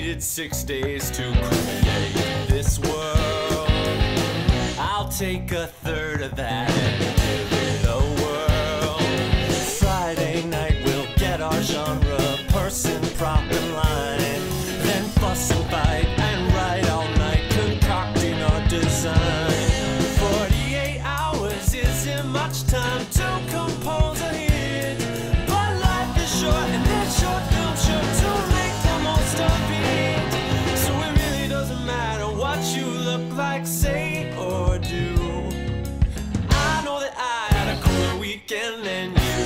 needed 6 days to create this world. I'll take a third of that and give it a whirl. Friday night we'll get our genre, person, prop, and line. Then fuss and fight and write all night, concocting our design. 48 hours isn't much time to compose a hit, but life is short and it's short film sure to make the most of it. So it really doesn't matter what you look like, say or do. I know that I had a cooler weekend than you.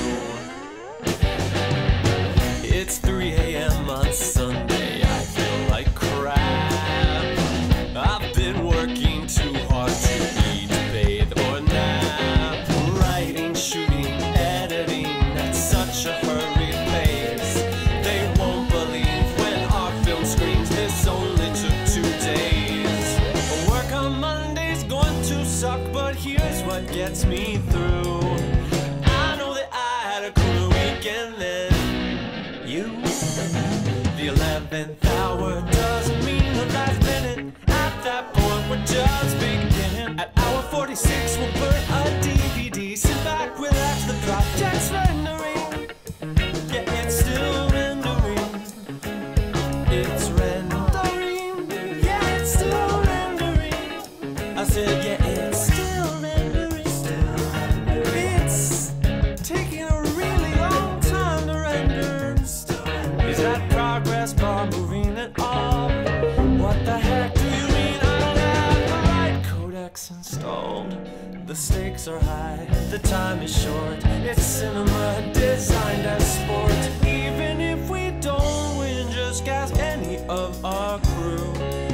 It's 3 a.m. on Sunday, I feel like crap. I've been working too hard to eat, bathe, or nap. Writing, shooting, editing at such a hurried pace. They won't believe when our film screens this only took 2 days. Work on Monday's going to suck, but here's what gets me through. I know that I had a cooler weekend than you. The 11th hour doesn't mean the last minute. At that point we're just beginning. At hour 46 we'll burn a DVD. Sit back, relax, the project's rendering. Yeah, it's still rendering. It's rendering. Yeah, it's still rendering. I said, yeah, it's still rendering. It's taking a really long time to render. Is that progress bar moving at all? What the heck do you mean I don't have the right codecs installed? The stakes are high, the time is short. It's cinema designed as sport. Even if we don't win, just gas any of our crew.